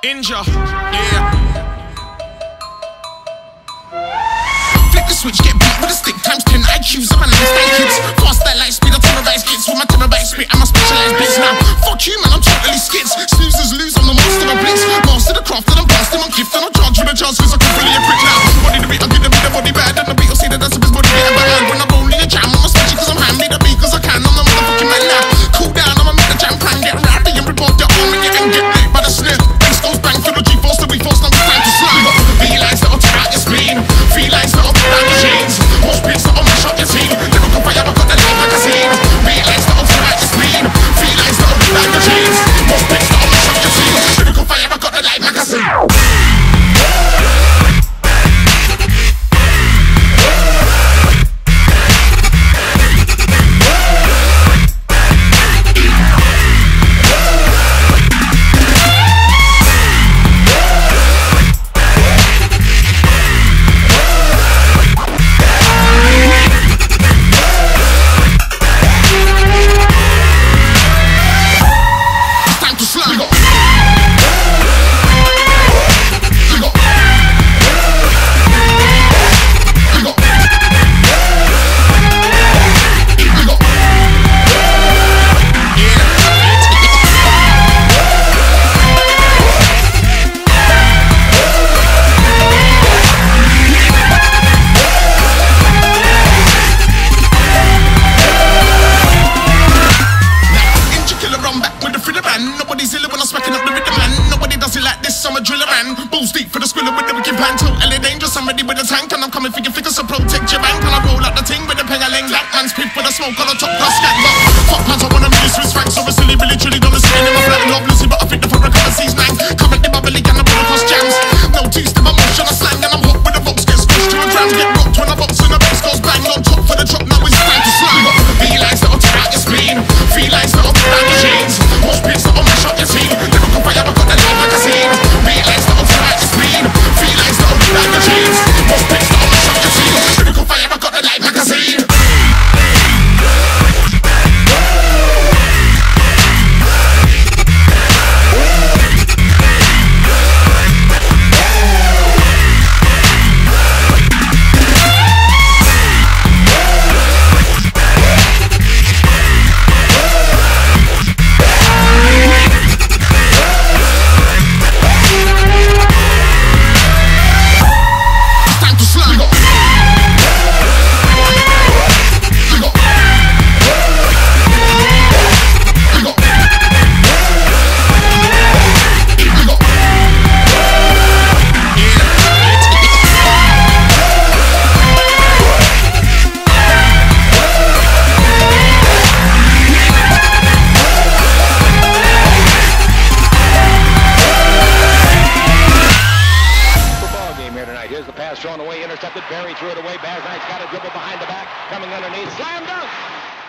Inja, yeah. Flip the switch, get beat with a stick, times 10 IQs of my nine kids. Fast that light speed, I terrorize kids with my terabyte spit. I'm a specialized blitz now. Fuck you, man, I'm totally skids. Snoozers lose, I'm the master of blitz. Master the craft, and I'm blasting my gift. And I'll charge with a chance, cause I can fully a prick now. Body the beat, I'll give the beat a body bad. And the beat will see that that's a bit body getting bad. When I'm rolling a jam, I'm a special cause I'm handy. The beat cause I can, I'm the motherfucking man now. Cool down, I'ma make the jam plan. Get rowdy and rip off your arm and you can get lit by the snare. Bass goes bang, feel the G-force, the we-force, now it's time to slide. Felines that'll tear out your spleen. Felines that'll put down your jeans. Most beats that'll mash up your team. Never come fire, I got the live magazine. Felines that'll tear out your spleen. Felines that'll put down your jeans. Most beats that'll mash up your team. Never come fire, I got the live magazine. Nobody's iller when I'm smacking up the rhythm, man. Nobody does it like this, I'm a driller, man. Balls deep for the squiller with the wicked plan. Totally dangerous, I'm ready with a tank. And I'm coming for your figure, so protect your bank. And I roll out the ting with a peng-a-ling. Black man's piff with a smoke on the top, got scat. Fuck pants, I wanna really Swiss francs. So it's silly, really, truly, don't listen in my flat. Love Lucy, but I think the fabric of a sea's nang. Currently bubbly, and I'm across jams. No two-step, I'm motion, I slang. And I'm hot with the box, get squished to a gram. Get rocked when I box and the bass goes bang. On top for the drop, now it's time to slide. Felines that'll tear out your spleen. Felines that'll put down your jeans. Most beats that'll mash up your team. Never come fire, I got the live magazine. Felines that'll tear out your spleen. Felines that'll put down your jeans. Most beats that'll mash up your team. Never come fire, I got the live magazine. Here's the pass thrown away, intercepted, Barry threw it away, Baz Knight's got a dribble behind the back, coming underneath, slam dunk!